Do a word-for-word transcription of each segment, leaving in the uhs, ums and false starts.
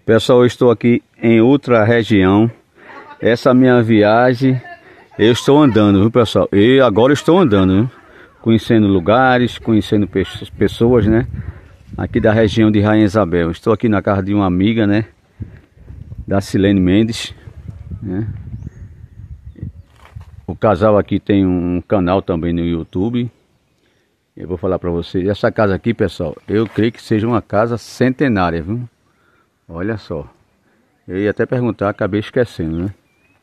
Pessoal, eu estou aqui em outra região. Essa minha viagem, eu estou andando, viu, pessoal? E agora eu estou andando, viu? Conhecendo lugares, conhecendo pessoas, né? Aqui da região de Rainha Isabel. Estou aqui na casa de uma amiga, né? Da Silene Mendes, né? O casal aqui tem um canal também no YouTube. Eu vou falar para vocês. Essa casa aqui, pessoal, eu creio que seja uma casa centenária, viu? Olha só. Eu ia até perguntar, acabei esquecendo, né?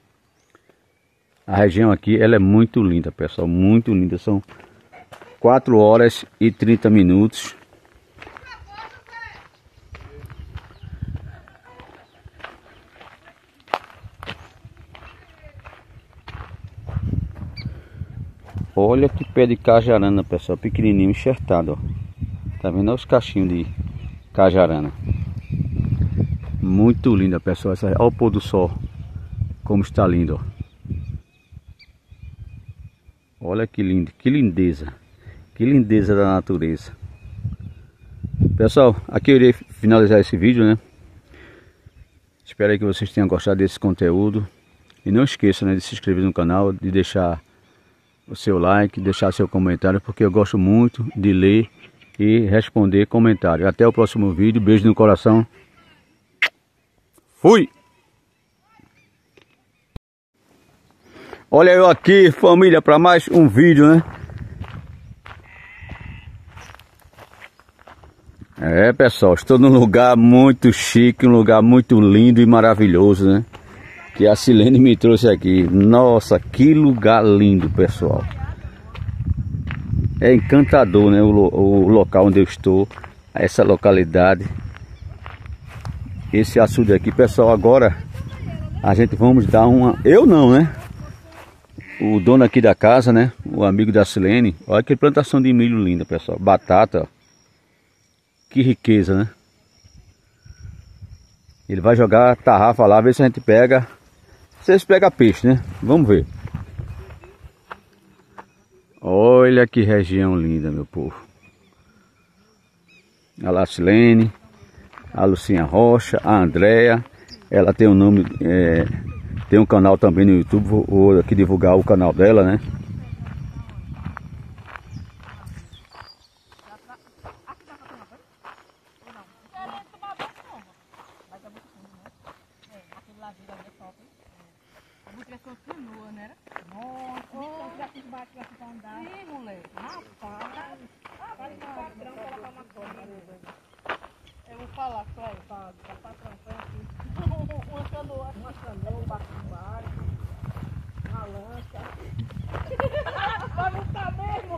A região aqui, ela é muito linda, pessoal. Muito linda. São quatro horas e trinta minutos. Olha que pé de cajarana, pessoal. Pequenininho, enxertado, ó. Tá vendo? Olha os cachinhos de cajarana. Muito linda, pessoal. Essa, olha o pôr do sol. Como está lindo, ó. Olha que lindo. Que lindeza. Que lindeza da natureza. Pessoal, aqui eu irei finalizar esse vídeo, né? Espero aí que vocês tenham gostado desse conteúdo. E não esqueça, né, de se inscrever no canal, de deixar o seu like, deixar seu comentário, porque eu gosto muito de ler e responder comentário. Até o próximo vídeo. Beijo no coração. Fui! Olha eu aqui, família, para mais um vídeo, né? É, pessoal, estou num lugar muito chique, um lugar muito lindo e maravilhoso, né? Que a Silene me trouxe aqui. Nossa, que lugar lindo, pessoal. É encantador, né? O, o local onde eu estou, essa localidade, esse açude aqui, pessoal. Agora a gente vamos dar uma... Eu não, né? O dono aqui da casa, né? O amigo da Silene. Olha que plantação de milho linda, pessoal. Batata, ó. Que riqueza, né? Ele vai jogar tarrafa lá, ver se a gente pega. Vocês pegam peixe, né? Vamos ver. Olha que região linda, meu povo. A La Silene, a Lucinha Rocha, a Andréia. Ela tem um nome, é, tem um canal também no YouTube. Vou, vou aqui divulgar o canal dela, né? Eu vou falar só aí, para o patrão, foi aqui. Uma canoa, uma canoa, um barco de barco, uma lancha. Vai montar mesmo?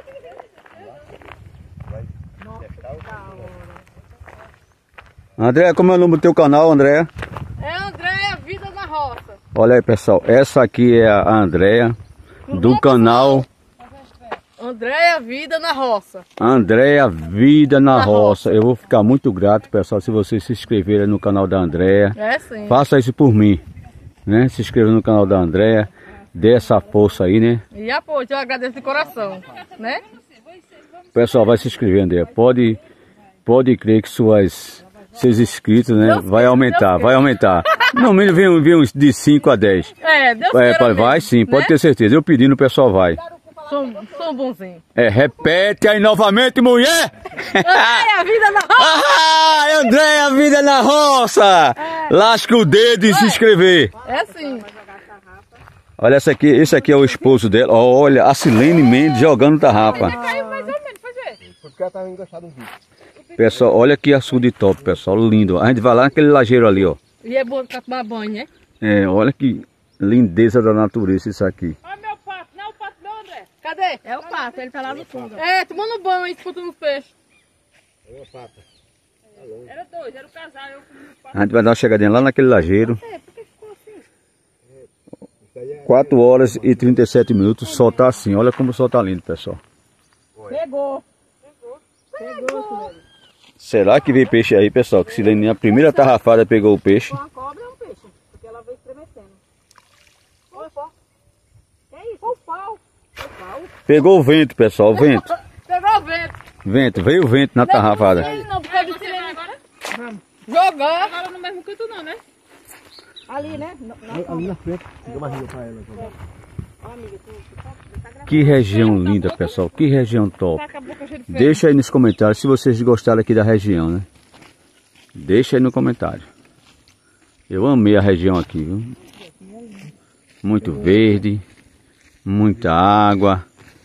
Nossa, que da hora. André, como é o nome do teu canal, André? É Andréia Vida na Roça. Olha aí, pessoal, essa aqui é a Andréia do canal Andréia Vida na Roça. Andréia Vida na, na roça. roça. Eu vou ficar muito grato, pessoal, se vocês se inscreverem no canal da Andréia. É sim. Faça isso por mim, né? Se inscreva no canal da Andréia, dê essa força aí, né? E apoio, eu agradeço de coração, né? Pessoal, vai se inscrever, Andréia. Pode, pode crer que suas, seus inscritos, né? Deus vai queira, aumentar, Deus vai aumentar. No mínimo vem, vem uns de cinco a dez. É, Deus É, queira vai mesmo, sim, pode né? ter certeza. Eu pedindo, o pessoal vai. Sou, sou bonzinho. É, repete aí novamente, mulher! Andréia Vida na Roça! Ah, Andréia Vida na Roça! É. Lasca o dedo e se inscrever. É sim. Olha, esse aqui, esse aqui é o esposo dela. Olha, a Silene Mendes jogando tarrafa. Caiu mais ou menos, foi ver. Porque ela estava enganchada no vídeo. Pessoal, olha que açude top, pessoal. Lindo. A gente vai lá naquele lajeiro ali, ó. E é bom pra tomar banho, né? É, olha que lindeza da natureza isso aqui. Olha meu pato, não é o pato meu, André. Cadê? É o pato, ele tá lá no fundo. É, tomando banho aí, disputando os peixes. É uma pata. Era dois, era o casal, eu comi o pato. A gente vai dar uma chegadinha lá naquele lajeiro. É, por que ficou assim? quatro horas e trinta e sete minutos. O sol tá assim. Olha como o sol tá lindo, pessoal. Pegou. Pegou. Pegou, Silene. Será que veio peixe aí, pessoal? Que Silene, a primeira tarrafada, pegou o peixe. Uma cobra é um peixe, porque ela veio estremecendo. Olha só. É isso, o pau. O pau. Pegou o vento, pessoal, o vento. Pegou o vento. Vento, veio o vento na tarrafada. Não, porque ele agora. Vamos. Jogar. Agora no mesmo canto não, né? Ali, né? No, ali, ali na frente. Fica mais rio pra ela. Que região linda, pessoal. Que região top. Deixa aí nos comentários se vocês gostaram aqui da região, né? Deixa aí no comentário. Eu amei a região aqui, viu? Muito verde. Muita água.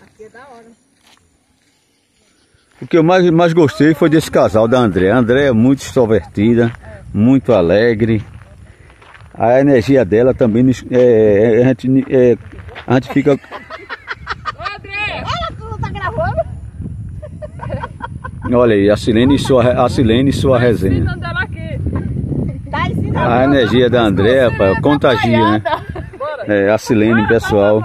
O que eu mais, mais gostei foi desse casal da André. A André é muito extrovertida, muito alegre. A energia dela também é, a, gente, é, a gente fica... Ô André! Olha, tu tá gravando? Olha aí, a Silene e sua, a Silene e sua resenha. A energia da André, rapaz, contagia, né? É, a Silene, pessoal.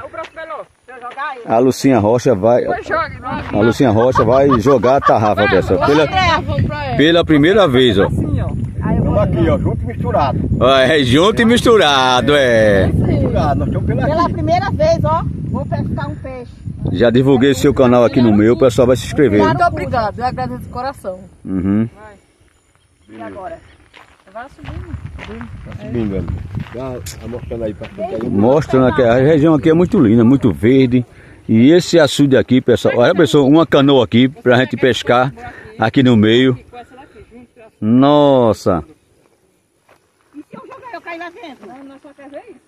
A Lucinha Rocha vai... A Lucinha Rocha vai jogar a tarrafa, pessoal. Pela, pela primeira vez, ó. Estamos aqui, ó, junto e misturado. É, junto e misturado, é. Misturado, nós estamos pela, pela primeira vez, ó. Vou pescar um peixe. Já divulguei seu canal aqui no meu, o pessoal vai se inscrever. Muito obrigado, eu agradeço de coração. Uhum. Vai. E agora? Vai subindo. Tá subindo, velho. Tá mostrando aí pra frente aí. Mostrando que a região aqui é muito linda, muito verde. E esse açude aqui, pessoal, olha pessoal, uma canoa aqui pra gente pescar aqui no meio. Nossa! E se eu jogar, eu cair lá dentro? Não, não só quer ver isso.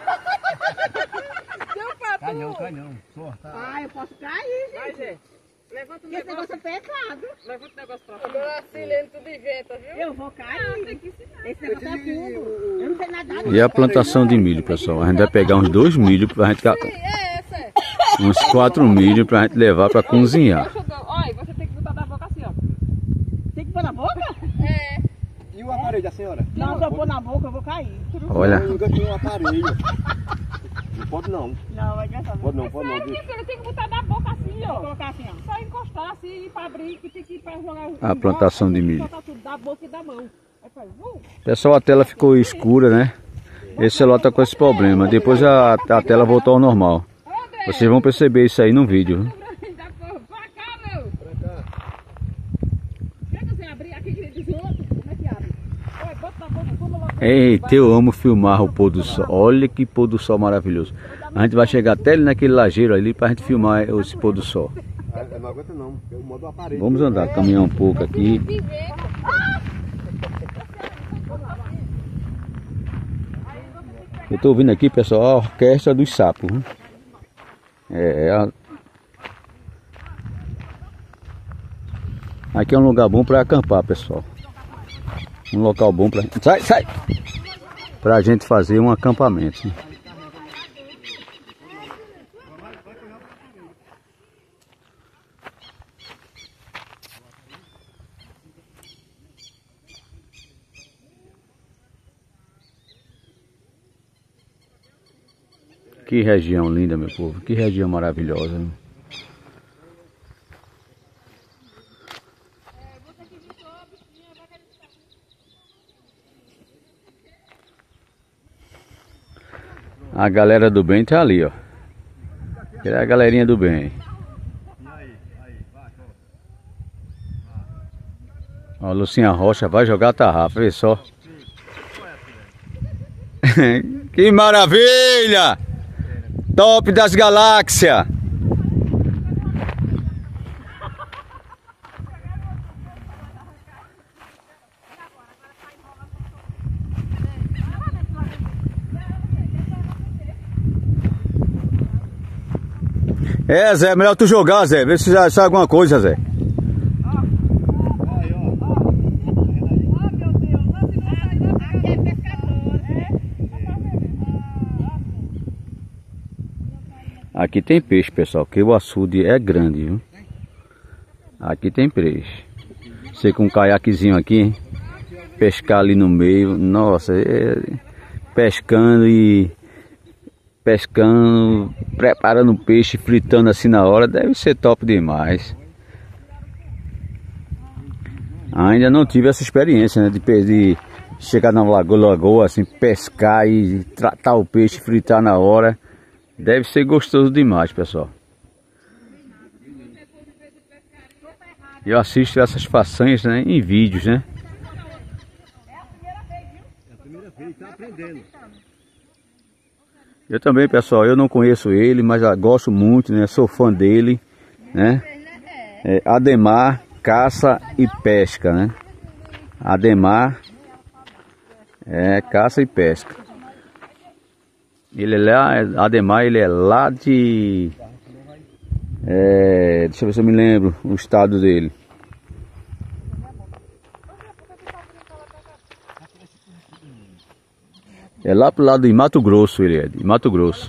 Cai não, cai não. Sorta. Ah, eu posso cair, gente. Vai, gente. Levanta o negócio. Esse negócio é pesado. Levanta o negócio pra fora. Agora assim, lendo tudo inventa, viu? Eu vou cair. Não, tem que ensinar. Esse negócio é fundo. Eu não sei nadar. E a plantação de milho, pessoal. A gente vai pegar uns dois milhos pra gente... Uns quatro milhos pra gente levar pra cozinhar. Olha, você tem que botar na boca assim, ó. Tem que pôr na boca? É. E o aparelho da senhora? Não, se eu pôr na boca eu vou cair. Olha. Eu enganei o aparelho. Não pode não. Não, vai gastar. Pode não, pode não. Sério, filho, tem que botar na boca assim, ó. Vou colocar assim, ó. Só encostar assim pra abrir, que tem que ir pra jogar... A plantação de milho. Botar tudo da boca e da mão. Aí faz, uh. Pessoal, a tela ficou escura, né? Esse celular tá com esse problema. Depois a, a tela voltou ao normal. Vocês vão perceber isso aí no vídeo. Eita, eu amo filmar o pôr do sol. Olha que pôr do sol maravilhoso. A gente vai chegar até ali naquele lajeiro ali pra gente filmar esse pôr do sol. Não aguenta não, eu mando o aparelho. Vamos andar, caminhar um pouco aqui. Eu tô ouvindo aqui, pessoal, a orquestra dos sapos. É, a... Aqui é um lugar bom para acampar, pessoal. Um local bom para... Sai, sai! Pra gente fazer um acampamento. Que região linda, meu povo. Que região maravilhosa. Né? A galera do bem tá ali, ó. Que é a galerinha do bem. Ó, a Lucinha Rocha vai jogar a tarrafa, vê só. Que maravilha! Top das galáxias! É, Zé, melhor tu jogar, Zé. Vê se sai alguma coisa, Zé. Aqui tem peixe, pessoal, que o açude é grande, viu? Aqui tem peixe. Você com um caiaquezinho aqui, hein? Pescar ali no meio, nossa, é... pescando e... pescando, preparando o peixe, fritando assim na hora, deve ser top demais. Ainda não tive essa experiência, né, de, de chegar na lagoa, lagoa, assim, pescar e tratar o peixe, fritar na hora. Deve ser gostoso demais, pessoal. Eu assisto essas façanhas, né, em vídeos, né? dele. Eu também, pessoal, eu não conheço ele, mas gosto muito, né? Sou fã dele, né? É, Ademar Caça e Pesca, né? Ademar é caça e pesca. Ele é lá, Ademar, ele é lá de... É, deixa eu ver se eu me lembro o estado dele. É lá pro lado de Mato Grosso, ele é, de Mato Grosso.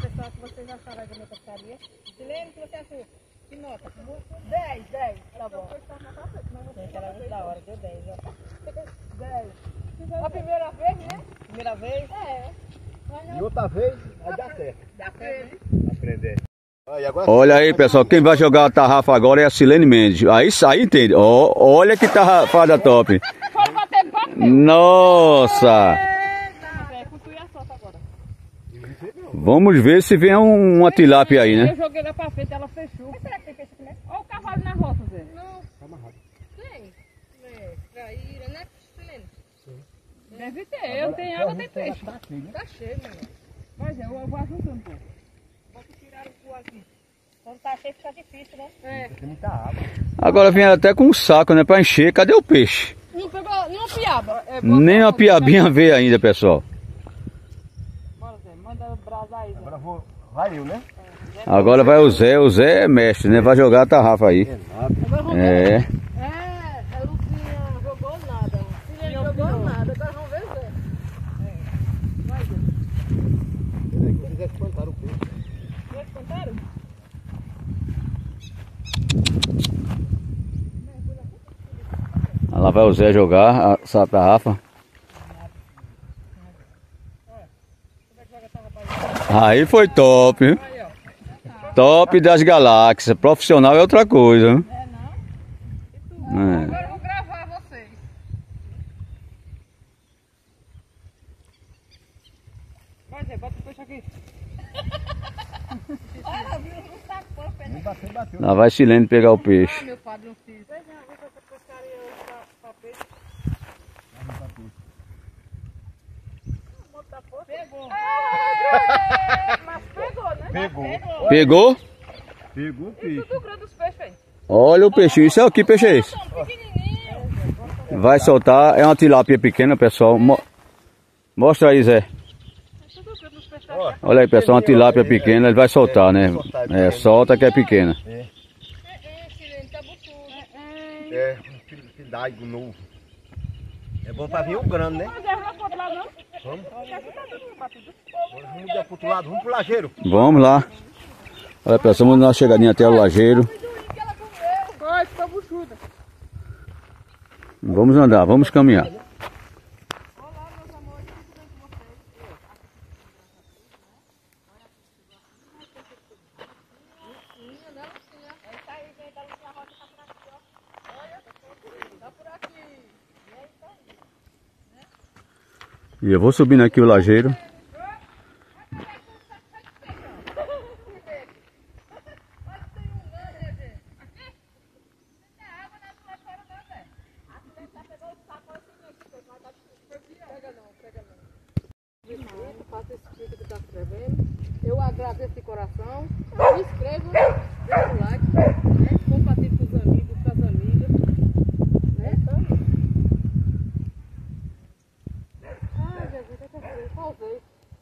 A primeira vez, né? Primeira vez? É. E outra vez, vai dar certo. Dá certo. Aprender. Ah, e agora... Olha aí, pessoal, quem vai jogar a tarrafa agora é a Silene Mendes. Aí, aí entende. Ó, olha que tarrafada top. Pode bater papo. Nossa! Vamos ver se vem um, uma tilápia aí, né? Eu joguei lá pra frente, ela fechou. Mas será que tem peixe aqui mesmo? Olha o cavalo na roça, Zé. Não. Tá amarrado. Tem. É, traíra, né? Deve ter. Eu tenho água, tem peixe. Tá cheio, né? Tá cheio, mano. Mas é, eu vou ajuntando um pouco. Vou tirar o cu aqui. Quando tá cheio fica difícil, né? É. Tem muita água. Agora vem até com um saco, né? Pra encher. Cadê o peixe? Não pegou nenhuma piaba. É, Nem uma piabinha veio ainda, pessoal. Bora, Zé. Manda brasar aí, Zé. Agora vou... Vai eu, né? Agora vai o Zé. O Zé é mestre, né? Vai jogar a tarrafa aí. Agora vamos É. É, a Lucinha jogou nada. Lucinha jogou nada. Agora vamos ver, Zé. É. Vai, Zé. Vocês espantaram o peixe. Já espantaram? Lá vai o Zé jogar a- essa tarrafa. Aí foi top, hein? Aí, ó. Top das galáxias. Profissional é outra coisa, hein? É, não? É. Agora eu vou gravar vocês. Vai, Zé, bota o peixe aqui. Olha, viu? Não tá com pé. Nem bateu, bateu. Lá vai Silene pegar o peixe. Ah, meu padre, não fiz. Veja, vou essa pescaria pra, pra peixe. Pegou. Ah, mas pegou, né? Pegou. Pegou. Pegou? Pegou o Isso peixe. tudo grande dos peixes, velho. Olha o peixe. Isso é o que peixe é esse? Pequenininho. Vai soltar. É uma tilápia pequena, pessoal. Mo- Mostra aí, Zé. Tudo grande dos peixes. Ó, Olha aí, pessoal. Uma tilápia pequena. Ele vai soltar, né? É, solta que é pequena. é, É, é, Silene, tá buchudo. é um filho de daigo novo. É bom pra vir o grande, né? Mas é, não pode lá, não? Vamos. Aqui tá tudo batido. Agora vamos pro outro lado, vamos pro lajeiro. Vamos lá. Olha, pessoal. Vamos dar uma chegadinha até o lajeiro. Foi, ficou buchuda. Vamos andar. Vamos caminhar. E eu vou subindo aqui o lajeiro. Faça esse tipo que está escrevendo. Eu agradeço de coração. Me inscrevo, deixa o like, né? Compartilhe com os amigos, com as amigas. Né? Ai, Jesus, é que eu sei. Pausei.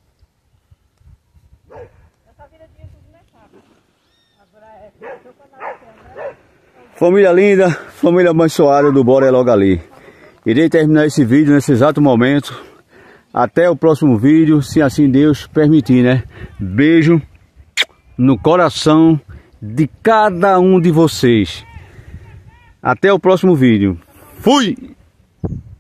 Essa vida de YouTube não é fácil. Agora é seu canal aqui, André. Família linda, família abençoada do Bora é Logo Ali. Irei terminar esse vídeo nesse exato momento. Até o próximo vídeo, se assim Deus permitir, né? Beijo no coração de cada um de vocês. Até o próximo vídeo. Fui!